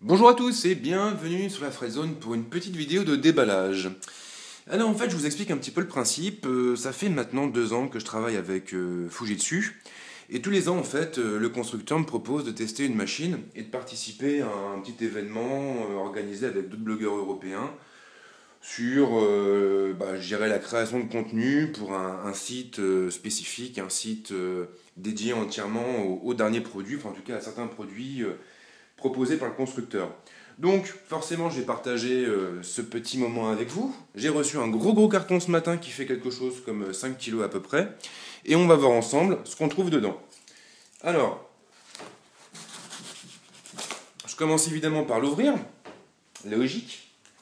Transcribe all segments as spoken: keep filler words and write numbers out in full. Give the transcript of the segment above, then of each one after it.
Bonjour à tous et bienvenue sur la Fredzone pour une petite vidéo de déballage. Alors en fait je vous explique un petit peu le principe. Euh, ça fait maintenant deux ans que je travaille avec euh, Fujitsu et tous les ans en fait euh, le constructeur me propose de tester une machine et de participer à un petit événement euh, organisé avec d'autres blogueurs européens sur euh, bah, je dirais la création de contenu pour un, un site euh, spécifique, un site euh, dédié entièrement aux, aux derniers produits, enfin en tout cas à certains produits euh, proposé par le constructeur. Donc forcément je vais partager euh, ce petit moment avec vous. J'ai reçu un gros gros carton ce matin qui fait quelque chose comme cinq kilos à peu près. Et on va voir ensemble ce qu'on trouve dedans. Alors, je commence évidemment par l'ouvrir. Logique.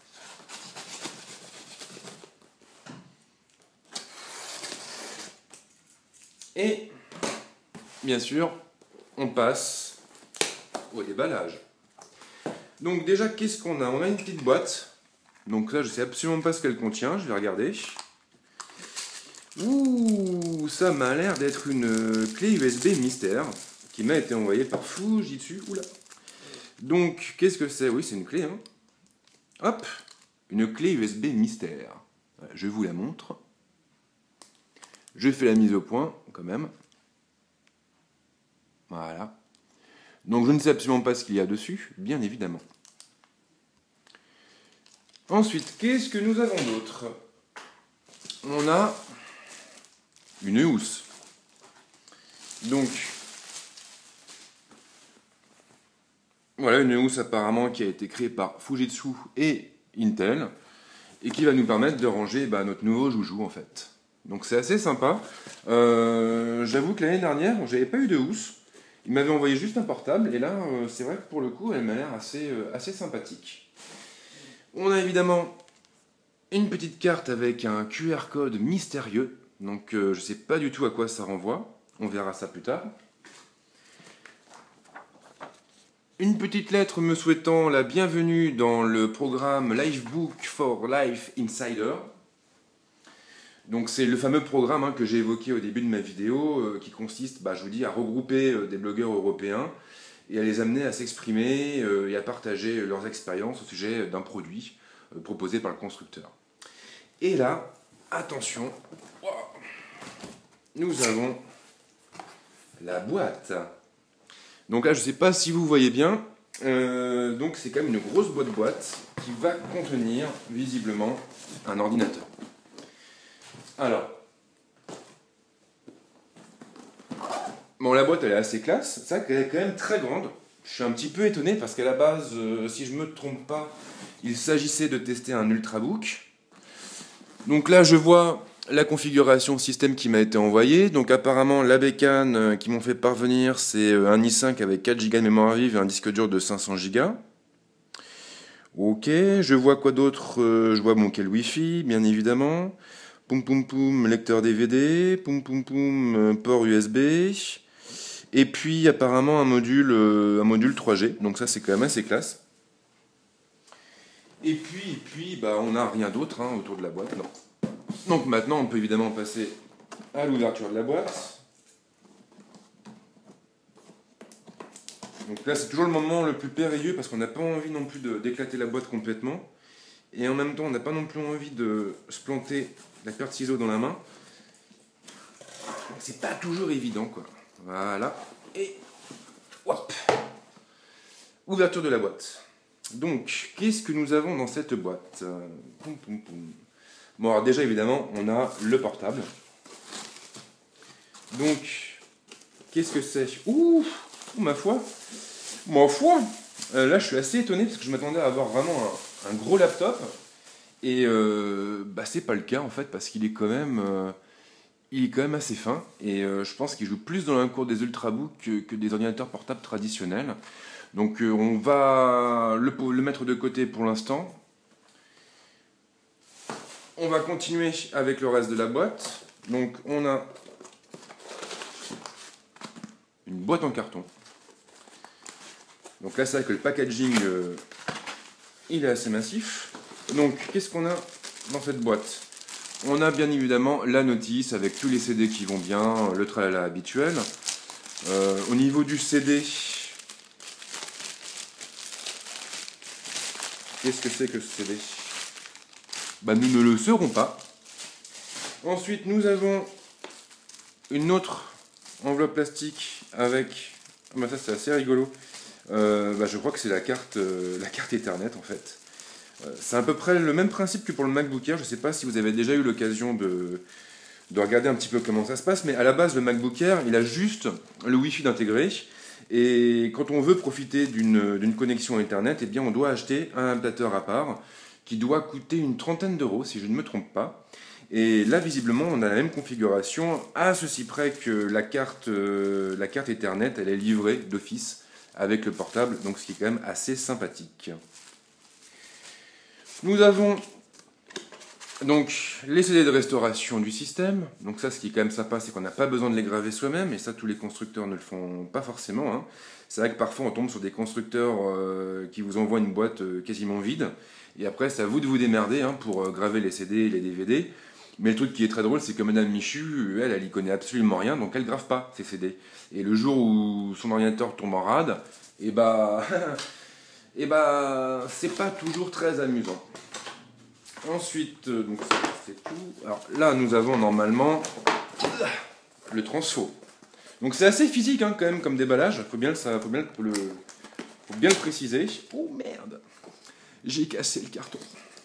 Et bien sûr, on passe au déballage. Donc déjà, qu'est-ce qu'on a? On a une petite boîte. Donc là, je sais absolument pas ce qu'elle contient. Je vais regarder. Ouh, ça m'a l'air d'être une clé U S B mystère qui m'a été envoyée par Fujitsu. Oula. Donc, qu'est-ce que c'est? Oui, c'est une clé. Hein. Hop, une clé U S B mystère. Je vous la montre. Je fais la mise au point, quand même. Voilà. Donc je ne sais absolument pas ce qu'il y a dessus, bien évidemment. Ensuite, qu'est-ce que nous avons d'autre? On a une housse. Donc, voilà une housse apparemment qui a été créée par Fujitsu et Intel et qui va nous permettre de ranger bah, notre nouveau joujou en fait. Donc c'est assez sympa. Euh, J'avoue que l'année dernière, j'avais pas eu de housse. Il m'avait envoyé juste un portable, et là, euh, c'est vrai que pour le coup, elle m'a l'air assez, euh, assez sympathique. On a évidemment une petite carte avec un Q R code mystérieux, donc euh, je ne sais pas du tout à quoi ça renvoie, on verra ça plus tard. Une petite lettre me souhaitant la bienvenue dans le programme Livebook for Life Insider. Donc c'est le fameux programme hein, que j'ai évoqué au début de ma vidéo euh, qui consiste, bah, je vous dis, à regrouper euh, des blogueurs européens et à les amener à s'exprimer euh, et à partager leurs expériences au sujet d'un produit euh, proposé par le constructeur. Et là, attention, wow, nous avons la boîte. Donc là, je ne sais pas si vous voyez bien, euh, donc c'est quand même une grosse boîte boîte qui va contenir visiblement un ordinateur. Alors, bon, la boîte elle est assez classe, c'est vrai qu'elle est quand même très grande. Je suis un petit peu étonné parce qu'à la base, euh, si je ne me trompe pas, il s'agissait de tester un Ultrabook. Donc là, je vois la configuration système qui m'a été envoyée. Donc apparemment, la bécane euh, qu'ils m'ont fait parvenir, c'est un i cinq avec quatre giga de mémoire vive et un disque dur de cinq cents giga. Ok, je vois quoi d'autre? euh, Je vois mon câble Wi-Fi, bien évidemment. Poum poum poum, lecteur D V D, poum poum poum, port U S B, et puis apparemment un module, euh, un module trois G, donc ça c'est quand même assez classe. Et puis, et puis bah, on n'a rien d'autre hein, autour de la boîte, non. Donc maintenant on peut évidemment passer à l'ouverture de la boîte. Donc là c'est toujours le moment le plus périlleux parce qu'on n'a pas envie non plus d'éclater la boîte complètement. Et en même temps on n'a pas non plus envie de se planter la paire de ciseaux dans la main. C'est pas toujours évident quoi. Voilà. Et hop. Ouverture de la boîte. Donc, qu'est-ce que nous avons dans cette boîte? Poum, poum, poum. Bon, alors déjà évidemment, on a le portable. Donc, qu'est-ce que c'est? Ouh, ma foi. Ma foi. Euh, là, je suis assez étonné parce que je m'attendais à avoir vraiment un, un gros laptop. Et euh, bah, c'est pas le cas en fait parce qu'il est quand même euh, il est quand même assez fin et euh, je pense qu'il joue plus dans la cour des ultrabooks que, que des ordinateurs portables traditionnels. Donc euh, on va le, le mettre de côté pour l'instant. On va continuer avec le reste de la boîte. Donc on a une boîte en carton. Donc là c'est vrai que le packaging euh, il est assez massif. Donc, qu'est-ce qu'on a dans cette boîte? On a bien évidemment la notice avec tous les C D qui vont bien, le tralala habituel. Euh, au niveau du C D, Qu'est-ce que c'est que ce C D? Bah, nous ne le saurons pas. Ensuite, nous avons une autre enveloppe plastique avec... Ah bah ça, c'est assez rigolo. Euh, bah, je crois que c'est la carte, euh, la carte Ethernet, en fait. Euh, c'est à peu près le même principe que pour le MacBook Air. Je ne sais pas si vous avez déjà eu l'occasion de, de regarder un petit peu comment ça se passe, mais à la base, le MacBook Air, il a juste le Wi-Fi d'intégrer. Et quand on veut profiter d'une d'une connexion Ethernet, eh bien, on doit acheter un adaptateur à part qui doit coûter une trentaine d'euros, si je ne me trompe pas. Et là, visiblement, on a la même configuration, à ceci près que la carte, euh, la carte Ethernet, elle est livrée d'office avec le portable, donc ce qui est quand même assez sympathique. Nous avons donc les C D de restauration du système. Donc ça, ce qui est quand même sympa, c'est qu'on n'a pas besoin de les graver soi-même, et ça, tous les constructeurs ne le font pas forcément. Hein. C'est vrai que parfois, on tombe sur des constructeurs euh, qui vous envoient une boîte euh, quasiment vide, et après, c'est à vous de vous démerder hein, pour euh, graver les C D et les D V D. Mais le truc qui est très drôle, c'est que Madame Michu, elle, elle y connaît absolument rien, donc elle grave pas ses C D. Et le jour où son ordinateur tombe en rade, et bah, et bah, c'est pas toujours très amusant. Ensuite, donc c'est tout. Alors là, nous avons normalement le transfo. Donc c'est assez physique hein, quand même comme déballage. Faut bien, ça, faut bien le, faut bien le préciser. Oh merde, j'ai cassé le carton.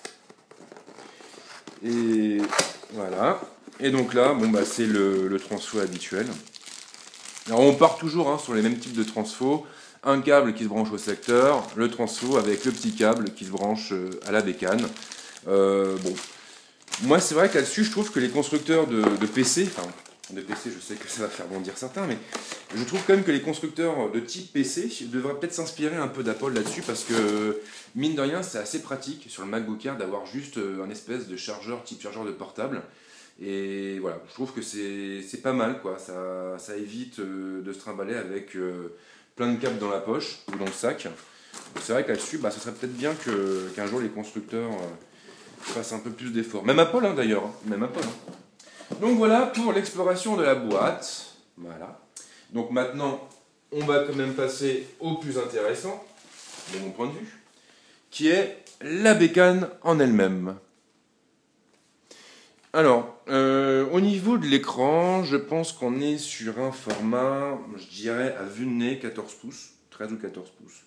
Et voilà. Et donc là, bon bah c'est le, le transfo habituel. Alors on part toujours hein, sur les mêmes types de transfo. Un câble qui se branche au secteur, le transfo avec le petit câble qui se branche à la bécane. Euh, bon, moi c'est vrai que là-dessus je trouve que les constructeurs de, de P C, enfin de P C je sais que ça va faire bondir certains, mais je trouve quand même que les constructeurs de type P C devraient peut-être s'inspirer un peu d'Apple là-dessus parce que mine de rien c'est assez pratique sur le MacBook Air d'avoir juste un espèce de chargeur type chargeur de portable et voilà, je trouve que c'est pas mal quoi, ça, ça évite de se trimballer avec plein de câbles dans la poche ou dans le sac. C'est vrai que là-dessus, bah, ce serait peut-être bien que, qu'un jour les constructeurs fasse un peu plus d'efforts. Même Apple hein, d'ailleurs, hein. Même Apple. Hein. Donc voilà pour l'exploration de la boîte. Voilà. Donc maintenant, on va quand même passer au plus intéressant, de mon point de vue, qui est la bécane en elle-même. Alors, euh, au niveau de l'écran, je pense qu'on est sur un format, je dirais à vue de nez, quatorze pouces, treize ou quatorze pouces.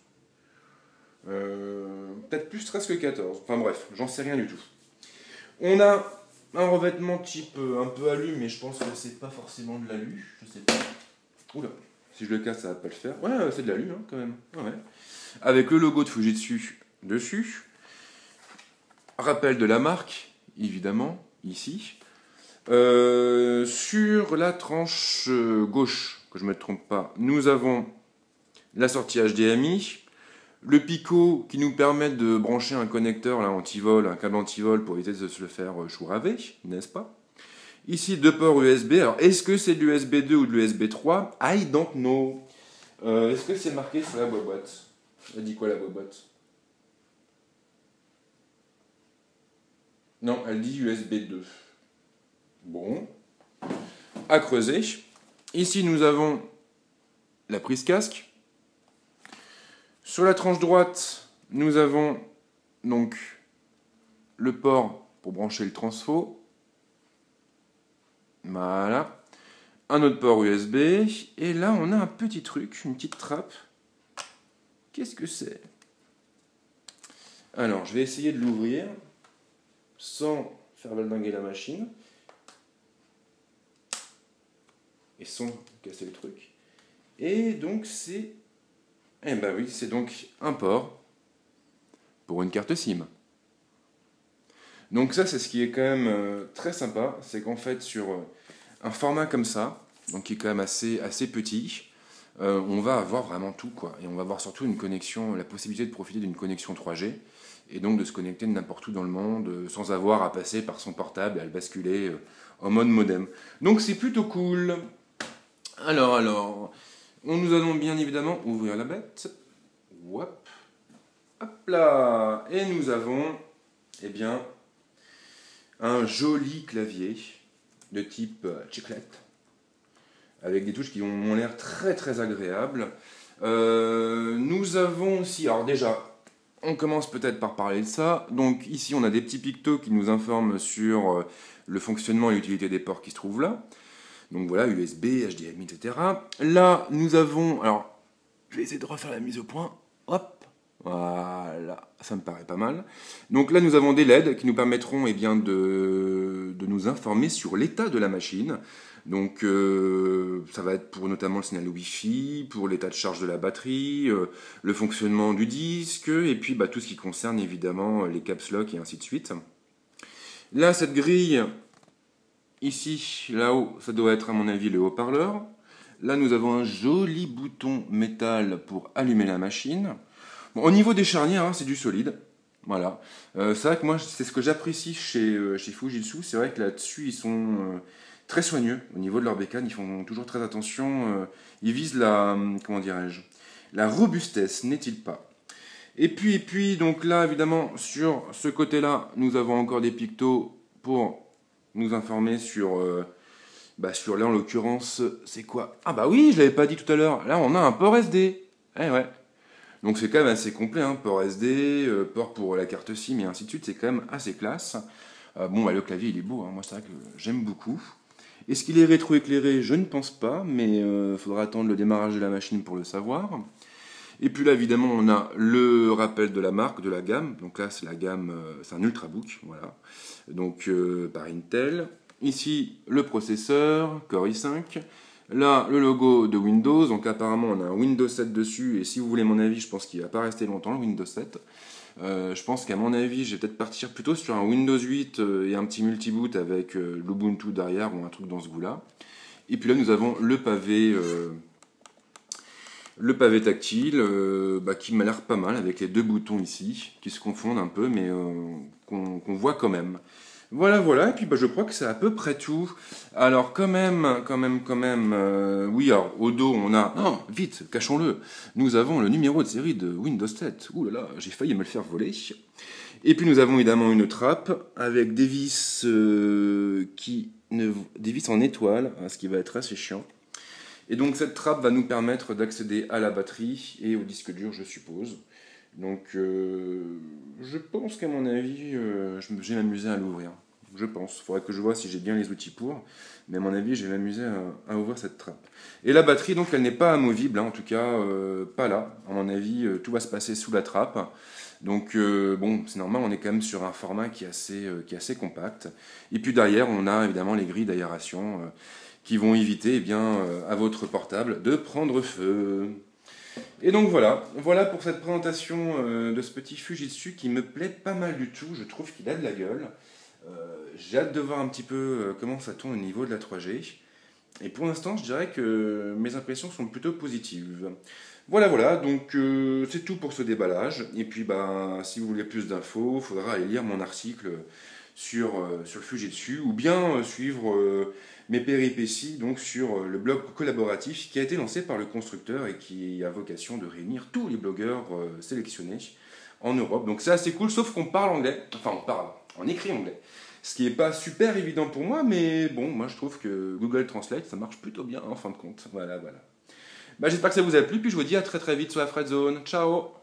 Euh, peut-être plus treize que quatorze. Enfin bref, j'en sais rien du tout. On a un revêtement type un peu alu, mais je pense que c'est pas forcément de l'alu. Je sais pas. Oula, si je le casse, ça va pas le faire. Ouais, c'est de l'alu hein, quand même. Ouais. Avec le logo de Fujitsu dessus. Rappel de la marque, évidemment, ici. Euh, sur la tranche gauche, que je ne me trompe pas, nous avons la sortie H D M I. Le picot qui nous permet de brancher un connecteur là, anti-vol, un câble anti-vol pour éviter de se le faire chouraver, n'est-ce pas? Ici, deux ports U S B. Alors, est-ce que c'est de l'U S B deux ou de l'U S B trois? I don't know. Euh, est-ce que c'est marqué sur la boîte? Elle dit quoi la boîte? Non, elle dit U S B deux. Bon. À creuser. Ici, nous avons la prise casque. Sur la tranche droite, nous avons donc le port pour brancher le transfo. Voilà. Un autre port U S B. Et là, on a un petit truc, une petite trappe. Qu'est-ce que c'est? Alors, je vais essayer de l'ouvrir sans faire valdinguer la machine. Et sans casser le truc. Et donc, c'est... Eh ben oui, c'est donc un port pour une carte SIM. Donc ça, c'est ce qui est quand même euh, très sympa, c'est qu'en fait, sur euh, un format comme ça, donc qui est quand même assez, assez petit, euh, on va avoir vraiment tout, quoi. Et on va avoir surtout une connexion, la possibilité de profiter d'une connexion trois G, et donc de se connecter de n'importe où dans le monde, euh, sans avoir à passer par son portable et à le basculer euh, en mode modem. Donc c'est plutôt cool. Alors, alors... Nous allons bien évidemment ouvrir la bête. Hop. Hop là. Et nous avons, eh bien, un joli clavier de type chiclette, avec des touches qui ont l'air très très agréables. Euh, nous avons aussi, alors déjà, on commence peut-être par parler de ça. Donc ici, on a des petits pictos qui nous informent sur euh, le fonctionnement et l'utilité des ports qui se trouvent là. Donc voilà, U S B, H D M I, et cetera. Là, nous avons... Alors, je vais essayer de refaire la mise au point. Hop, voilà, ça me paraît pas mal. Donc là, nous avons des L E D qui nous permettront eh bien, de, de nous informer sur l'état de la machine. Donc euh, ça va être pour notamment le signal Wi-Fi, pour l'état de charge de la batterie, euh, le fonctionnement du disque, et puis bah, tout ce qui concerne évidemment les caps lock et ainsi de suite. Là, cette grille, ici, là-haut, ça doit être à mon avis le haut-parleur. Là, nous avons un joli bouton métal pour allumer la machine. Bon, au niveau des charnières, hein, c'est du solide. Voilà. Euh, c'est vrai que moi, c'est ce que j'apprécie chez, euh, chez Fujitsu. C'est vrai que là-dessus, ils sont... Euh, très soigneux au niveau de leur bécane, ils font toujours très attention, euh, ils visent la, comment dirais-je, la robustesse, n'est-il pas? Et puis, et puis, donc là, évidemment, sur ce côté-là, nous avons encore des pictos pour nous informer sur, euh, bah sur là, en l'occurrence, c'est quoi? Ah bah oui, je l'avais pas dit tout à l'heure, là, on a un port S D. Eh ouais. Donc c'est quand même assez complet, hein, port S D, euh, port pour la carte SIM et ainsi de suite, c'est quand même assez classe. Euh, bon, bah, le clavier, il est beau, hein, moi, c'est vrai que j'aime beaucoup. Est-ce qu'il est rétroéclairé? Je ne pense pas, mais il euh, faudra attendre le démarrage de la machine pour le savoir. Et puis là, évidemment, on a le rappel de la marque, de la gamme. Donc là, c'est la gamme, euh, c'est un Ultrabook, voilà. Donc euh, par Intel. Ici, le processeur, Core i cinq. Là, le logo de Windows. Donc apparemment, on a un Windows sept dessus. Et si vous voulez mon avis, je pense qu'il ne va pas rester longtemps, le Windows sept. Euh, je pense qu'à mon avis, je vais peut-être partir plutôt sur un Windows huit euh, et un petit multiboot avec euh, l'Ubuntu derrière ou un truc dans ce goût-là. Et puis là, nous avons le pavé, euh, le pavé tactile euh, bah, qui m'a l'air pas mal avec les deux boutons ici qui se confondent un peu, mais euh, qu'on qu'on voit quand même. Voilà, voilà, et puis bah, je crois que c'est à peu près tout. Alors quand même, quand même, quand même, euh, oui, alors au dos on a, non, vite, cachons-le, nous avons le numéro de série de Windows sept. Ouh là là, j'ai failli me le faire voler. Et puis nous avons évidemment une trappe avec des vis, euh, qui ne, des vis en étoile, hein, ce qui va être assez chiant. Et donc cette trappe va nous permettre d'accéder à la batterie et au disque dur, je suppose. Donc euh, je pense qu'à mon avis, euh, je vais m'amuser à l'ouvrir. Je pense. Il faudrait que je vois si j'ai bien les outils pour. Mais à mon avis, je vais m'amuser à, à ouvrir cette trappe. Et la batterie, donc, elle n'est pas amovible. Hein, en tout cas, euh, pas là. À mon avis, euh, tout va se passer sous la trappe. Donc, euh, bon, c'est normal. On est quand même sur un format qui est assez, euh, qui est assez compact. Et puis derrière, on a évidemment les grilles d'aération euh, qui vont éviter eh bien, euh, à votre portable de prendre feu. Et donc voilà, voilà pour cette présentation euh, de ce petit Fujitsu qui me plaît pas mal du tout. Je trouve qu'il a de la gueule. Euh, j'ai hâte de voir un petit peu euh, comment ça tourne au niveau de la trois G. Et pour l'instant, je dirais que mes impressions sont plutôt positives. Voilà, voilà, donc euh, c'est tout pour ce déballage. Et puis, bah, si vous voulez plus d'infos, il faudra aller lire mon article sur, euh, sur le Fujitsu ou bien euh, suivre euh, mes péripéties donc, sur euh, le blog collaboratif qui a été lancé par le constructeur et qui a vocation de réunir tous les blogueurs euh, sélectionnés en Europe. Donc c'est assez cool, sauf qu'on parle anglais. Enfin, on parle, on écrit anglais. Ce qui n'est pas super évident pour moi, mais bon, moi je trouve que Google Translate, ça marche plutôt bien en fin de compte. Voilà, voilà. Bah, j'espère que ça vous a plu, puis je vous dis à très très vite sur la Fredzone. Ciao!